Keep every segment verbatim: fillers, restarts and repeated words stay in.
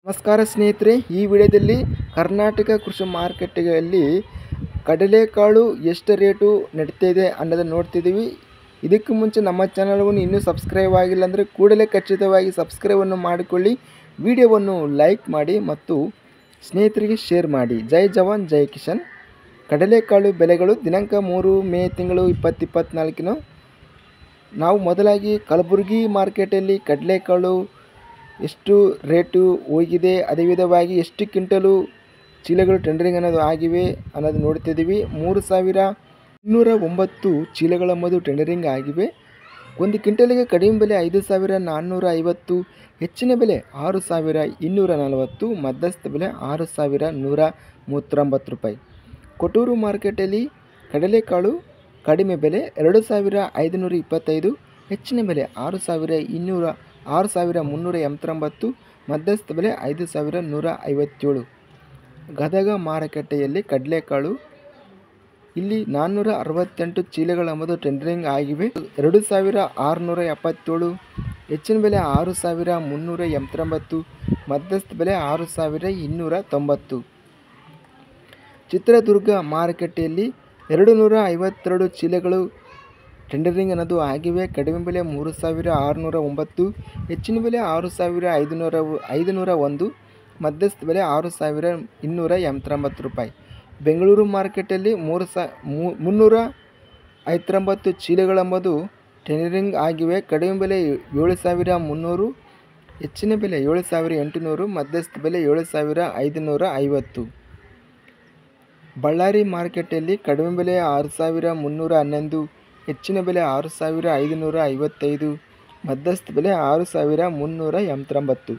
ನಮಸ್ಕಾರ ಸ್ನೇಹಿತರೆ, ಈ ವಿಡಿಯೋದಲ್ಲಿ ಕರ್ನಾಟಕ ಕೃಷಿ ಮಾರುಕಟ್ಟೆಯಲ್ಲಿ ಕಡಲೆಕಾಳು ಎಷ್ಟು ರೇಟು ನಡೀತಾ ಇದೆ ಅನ್ನೋದನ್ನು ನೋಡ್ತಿದ್ದೀವಿ. ಇದಕ್ಕೂ ಮುಂಚೆ ನಮ್ಮ ಚಾನಲ್ವನ್ನು ಇನ್ನೂ ಸಬ್ಸ್ಕ್ರೈಬ್ ಆಗಿಲ್ಲ ಅಂದರೆ ಕೂಡಲೇ ಖಚಿತವಾಗಿ ಸಬ್ಸ್ಕ್ರೈಬನ್ನು ಮಾಡಿಕೊಳ್ಳಿ, ವಿಡಿಯೋವನ್ನು ಲೈಕ್ ಮಾಡಿ ಮತ್ತು ಸ್ನೇಹಿತರಿಗೆ ಶೇರ್ ಮಾಡಿ. ಜೈ ಜವಾನ್ ಜೈ ಕಿಶನ್. ಕಡಲೆಕಾಳು ಬೆಲೆಗಳು ದಿನಾಂಕ ಮೂರು ಮೇ ತಿಂಗಳು ಇಪ್ಪತ್ತು ಇಪ್ಪತ್ತ್ನಾಲ್ಕಿನ ನಾವು ಮೊದಲಾಗಿ ಕಲಬುರಗಿ ಮಾರ್ಕೆಟಲ್ಲಿ ಕಡಲೆಕಾಳು ಎಷ್ಟು ರೇಟು ಹೋಗಿದೆ, ಅದೇ ವಿಧವಾಗಿ ಎಷ್ಟು ಕ್ವಿಂಟಲು ಚೀಲಗಳು ಟೆಂಡರಿಂಗ್ ಅನ್ನೋದು ಆಗಿವೆ ಅನ್ನೋದು ನೋಡ್ತಿದ್ದೀವಿ. ಮೂರು ಸಾವಿರ ಇನ್ನೂರ ಒಂಬತ್ತು ಚೀಲಗಳ ಮಧು ಟೆಂಡರಿಂಗ್ ಆಗಿವೆ. ಒಂದು ಕ್ವಿಂಟಲಿಗೆ ಕಡಿಮೆ ಬೆಲೆ ಐದು ಸಾವಿರ ನಾನ್ನೂರ ಐವತ್ತು, ಹೆಚ್ಚಿನ ಬೆಲೆ ಆರು ಸಾವಿರ ಇನ್ನೂರ ನಲವತ್ತು, ಮಧ್ಯಸ್ಥ ಬೆಲೆ ಆರು ಸಾವಿರ ನೂರ ಮೂವತ್ತೊಂಬತ್ತು ರೂಪಾಯಿ. ಕೊಟ್ಟೂರು ಮಾರ್ಕೆಟಲ್ಲಿ ಕಡಲೆಕಾಳು ಕಡಿಮೆ ಬೆಲೆ ಎರಡು ಸಾವಿರ ಐದುನೂರ ಇಪ್ಪತ್ತೈದು, ಹೆಚ್ಚಿನ ಬೆಲೆ ಆರು ಸಾವಿರ ಇನ್ನೂರ ಆರು ಸಾವಿರ ಮುನ್ನೂರ ಎಂಬತ್ತೊಂಬತ್ತು, ಮಧ್ಯಸ್ಥ ಬೆಲೆ ಐದು ಸಾವಿರ ನೂರ ಐವತ್ತೇಳು. ಗದಗ ಮಾರುಕಟ್ಟೆಯಲ್ಲಿ ಕಡಲೆಕಾಳು ಇಲ್ಲಿ ನಾನ್ನೂರ ಅರವತ್ತೆಂಟು ಚೀಲಗಳ ಮಧು ಟೆಂಡರಿಂಗ್ ಆಗಿವೆ. ಎರಡು ಸಾವಿರ ಆರುನೂರ ಎಪ್ಪತ್ತೇಳು, ಹೆಚ್ಚಿನ ಬೆಲೆ ಆರು ಸಾವಿರ ಮುನ್ನೂರ ಎಂಬತ್ತೊಂಬತ್ತು, ಮಧ್ಯಸ್ಥ ಬೆಲೆ ಆರು ಸಾವಿರ ಇನ್ನೂರ ತೊಂಬತ್ತು. ಚಿತ್ರದುರ್ಗ ಮಾರುಕಟ್ಟೆಯಲ್ಲಿ ಎರಡು ನೂರ ಐವತ್ತೆರಡು ಚೀಲಗಳು ಟೆಂಡರಿಂಗ್ ಅನ್ನೋದು ಆಗಿವೆ. ಕಡಿಮೆ ಬೆಲೆ ಮೂರು ಸಾವಿರ ಆರುನೂರ ಒಂಬತ್ತು, ಹೆಚ್ಚಿನ ಬೆಲೆ ಆರು ಸಾವಿರ ಐದುನೂರ ಐದುನೂರ ಒಂದು, ಮಧ್ಯಸ್ಥ ಬೆಲೆ ಆರು ಸಾವಿರ ಇನ್ನೂರ ಎಂಬತ್ತೊಂಬತ್ತು ರೂಪಾಯಿ. ಬೆಂಗಳೂರು ಮಾರ್ಕೆಟಲ್ಲಿ ಮೂರು ಸಾ ಮುನ್ನೂರ ಐವತ್ತೊಂಬತ್ತು ಚೀಲಗಳ ಮಧು ಟೆಂಡರಿಂಗ್ ಆಗಿವೆ. ಕಡಿಮೆ ಬೆಲೆ ಏಳು ಸಾವಿರ ಮುನ್ನೂರು, ಹೆಚ್ಚಿನ ಬೆಲೆ ಏಳು ಸಾವಿರ ಎಂಟುನೂರು, ಮಧ್ಯಸ್ಥ ಬೆಲೆ ಏಳು ಸಾವಿರ ಐದುನೂರ ಐವತ್ತು. ಬಳ್ಳಾರಿ ಮಾರ್ಕೆಟಲ್ಲಿ ಕಡಿಮೆ ಬೆಲೆ ಆರು ಸಾವಿರ ಮುನ್ನೂರ ಹನ್ನೊಂದು, ಹೆಚ್ಚಿನ ಬೆಲೆ ಆರು ಸಾವಿರ ಐದುನೂರ ಐವತ್ತೈದು, ಮಧ್ಯಸ್ಥ ಬೆಲೆ ಆರು ಸಾವಿರ ಮುನ್ನೂರ ಎಂಬತ್ತೊಂಬತ್ತು.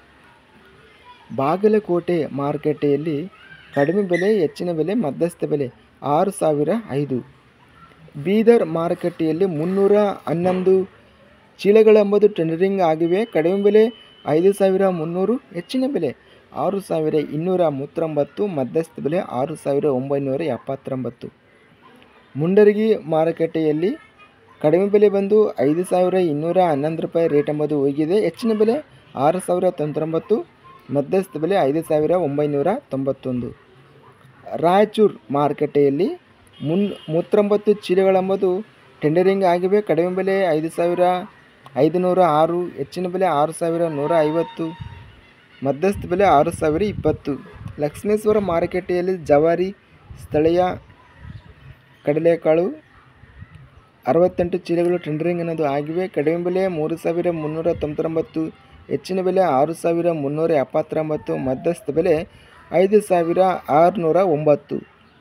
ಬಾಗಲಕೋಟೆ ಮಾರುಕಟ್ಟೆಯಲ್ಲಿ ಕಡಿಮೆ ಬೆಲೆ ಹೆಚ್ಚಿನ ಬೆಲೆ ಮಧ್ಯಸ್ಥ ಬೆಲೆ ಆರು ಸಾವಿರ ಐದು. ಬೀದರ್ ಮಾರುಕಟ್ಟೆಯಲ್ಲಿ ಮುನ್ನೂರ ಹನ್ನೊಂದು ಚೀಲಗಳ ಮಧು ಟೆಂಡರಿಂಗ್ ಆಗಿವೆ. ಕಡಿಮೆ ಬೆಲೆ ಐದು ಸಾವಿರ ಮುನ್ನೂರು, ಹೆಚ್ಚಿನ ಬೆಲೆ ಆರು ಸಾವಿರ ಇನ್ನೂರ ಮೂವತ್ತೊಂಬತ್ತು, ಮಧ್ಯಸ್ಥ ಬೆಲೆ ಆರು ಸಾವಿರ ಒಂಬೈನೂರ ಎಪ್ಪತ್ತೊಂಬತ್ತು. ಮುಂಡರಗಿ ಮಾರುಕಟ್ಟೆಯಲ್ಲಿ ಕಡಿಮೆ ಬೆಲೆ ಬಂದು ಐದು ಸಾವಿರ ಇನ್ನೂರ ಹನ್ನೊಂದು ರೂಪಾಯಿ ರೇಟ್ ಎಂಬುದು ಹೋಗಿದೆ. ಹೆಚ್ಚಿನ ಬೆಲೆ ಆರು ಸಾವಿರ ತೊಂಬತ್ತೊಂಬತ್ತು, ಮಧ್ಯಸ್ಥ ಬೆಲೆ ಐದು ಸಾವಿರ ಒಂಬೈನೂರ ತೊಂಬತ್ತೊಂದು. ರಾಯಚೂರು ಮಾರುಕಟ್ಟೆಯಲ್ಲಿ ಮುನ್ ಮೂವತ್ತೊಂಬತ್ತು ಚೀಲಗಳ ಮಧು ಟೆಂಡರಿಂಗ್ ಆಗಿವೆ. ಕಡಿಮೆ ಬೆಲೆ ಐದು ಸಾವಿರ ಐದುನೂರ ಆರು, ಹೆಚ್ಚಿನ ಬೆಲೆ ಆರು ಸಾವಿರ ನೂರ ಐವತ್ತು, ಮಧ್ಯಸ್ಥ ಬೆಲೆ ಆರು ಸಾವಿರ ಇಪ್ಪತ್ತು. ಲಕ್ಷ್ಮೇಶ್ವರ ಮಾರುಕಟ್ಟೆಯಲ್ಲಿ ಜವಾರಿ ಸ್ಥಳೀಯ ಕಡಲೆಕಾಳು ಅರವತ್ತೆಂಟು ಚೀಲಗಳು ಟೆಂಡರಿಂಗ್ ಅನ್ನೋದು ಆಗಿವೆ. ಕಡಿಮೆ ಬೆಲೆ ಮೂರು ಸಾವಿರ ಮುನ್ನೂರ ತೊಂಬತ್ತೊಂಬತ್ತು, ಹೆಚ್ಚಿನ ಬೆಲೆ ಆರು ಸಾವಿರ ಮುನ್ನೂರ ಎಪ್ಪತ್ತೊಂಬತ್ತು, ಮಧ್ಯಸ್ಥ ಬೆಲೆ ಐದು ಸಾವಿರ ಆರುನೂರ ಒಂಬತ್ತು.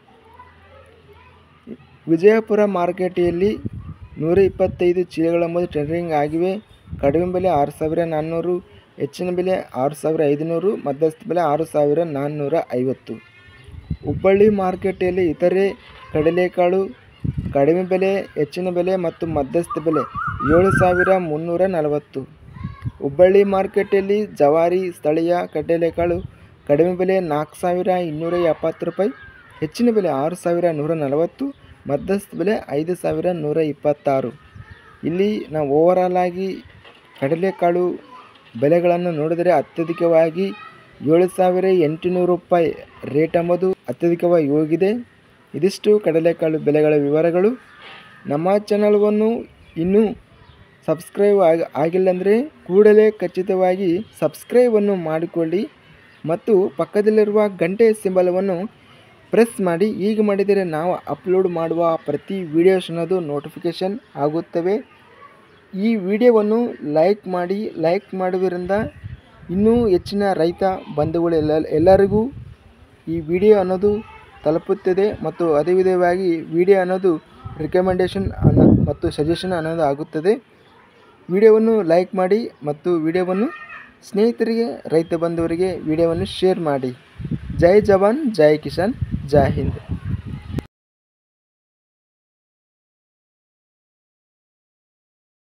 ವಿಜಯಪುರ ಮಾರುಕಟ್ಟೆಯಲ್ಲಿ ನೂರ ಇಪ್ಪತ್ತೈದು ಚೀಲಗಳ ಮಧು ಟೆಂಡರಿಂಗ್ ಆಗಿವೆ. ಕಡಿಮೆ ಬೆಲೆ ಆರು ಸಾವಿರ ನಾನ್ನೂರು, ಹೆಚ್ಚಿನ ಬೆಲೆ ಆರು ಸಾವಿರ ಐದುನೂರು, ಮಧ್ಯಸ್ಥ ಬೆಲೆ ಆರು ಸಾವಿರ ನಾನ್ನೂರ ಐವತ್ತು. ಹುಬ್ಬಳ್ಳಿ ಮಾರುಕಟ್ಟೆಯಲ್ಲಿ ಇತರೆ ಕಡಲೆಕಾಳು ಕಡಿಮೆ ಬೆಲೆ ಹೆಚ್ಚಿನ ಬೆಲೆ ಮತ್ತು ಮಧ್ಯಸ್ಥ ಬೆಲೆ ಏಳು ಸಾವಿರ ಮುನ್ನೂರ ನಲವತ್ತು. ಹುಬ್ಬಳ್ಳಿ ಮಾರುಕಟ್ಟೆಯಲ್ಲಿ ಜವಾರಿ ಸ್ಥಳೀಯ ಕಡಲೆಕಾಳು ಕಡಿಮೆ ಬೆಲೆ ನಾಲ್ಕು ಸಾವಿರ ಇನ್ನೂರ ಎಪ್ಪತ್ತು ರೂಪಾಯಿ, ಹೆಚ್ಚಿನ ಬೆಲೆ ಆರು ಸಾವಿರ ನೂರ ನಲವತ್ತು, ಮಧ್ಯಸ್ಥ ಬೆಲೆ ಐದು ಸಾವಿರ ನೂರ ಇಪ್ಪತ್ತಾರು. ಇಲ್ಲಿ ನಾವು ಓವರಾಲ್ ಆಗಿ ಕಡಲೆಕಾಳು ಬೆಲೆಗಳನ್ನು ನೋಡಿದರೆ ಅತ್ಯಧಿಕವಾಗಿ ಏಳು ಸಾವಿರ ಎಂಟುನೂರು ರೂಪಾಯಿ ರೇಟ್ ಎಂಬುದು ಅತ್ಯಧಿಕವಾಗಿ ಹೋಗಿದೆ. ಇದಿಷ್ಟು ಕಡಲೆಕಾಳು ಬೆಲೆಗಳ ವಿವರಗಳು. ನಮ್ಮ ಚಾನಲ್ವನ್ನು ಇನ್ನೂ ಸಬ್ಸ್ಕ್ರೈಬ್ ಆಗಿ ಆಗಿಲ್ಲಂದರೆ ಕೂಡಲೇ ಖಚಿತವಾಗಿ ಸಬ್ಸ್ಕ್ರೈಬನ್ನು ಮಾಡಿಕೊಳ್ಳಿ ಮತ್ತು ಪಕ್ಕದಲ್ಲಿರುವ ಗಂಟೆ ಸಿಂಬಲವನ್ನು ಪ್ರೆಸ್ ಮಾಡಿ. ಈಗ ಮಾಡಿದರೆ ನಾವು ಅಪ್ಲೋಡ್ ಮಾಡುವ ಪ್ರತಿ ವಿಡಿಯೋಸ್ ಅನ್ನೋದು ನೋಟಿಫಿಕೇಷನ್ ಆಗುತ್ತವೆ. ಈ ವಿಡಿಯೋವನ್ನು ಲೈಕ್ ಮಾಡಿ. ಲೈಕ್ ಮಾಡುವುದರಿಂದ ಇನ್ನೂ ಹೆಚ್ಚಿನ ರೈತ ಬಂಧುಗಳು ಎಲ್ಲ ಎಲ್ಲರಿಗೂ ಈ ವಿಡಿಯೋ ಅನ್ನೋದು ತಲುಪುತ್ತದೆ ಮತ್ತು ಅದೇ ವಿಧವಾಗಿ ವಿಡಿಯೋ ಅನ್ನೋದು ರಿಕಮೆಂಡೇಷನ್ ಅನ್ನೋ ಮತ್ತು ಸಜೆಷನ್ ಅನ್ನೋದು ಆಗುತ್ತದೆ. ವಿಡಿಯೋವನ್ನು ಲೈಕ್ ಮಾಡಿ ಮತ್ತು ವಿಡಿಯೋವನ್ನು ಸ್ನೇಹಿತರಿಗೆ ರೈತ ಬಂಧುವರಿಗೆ ವಿಡಿಯೋವನ್ನು ಶೇರ್ ಮಾಡಿ. ಜೈ ಜವಾನ್ ಜೈ ಕಿಶನ್, ಜೈ ಹಿಂದ್.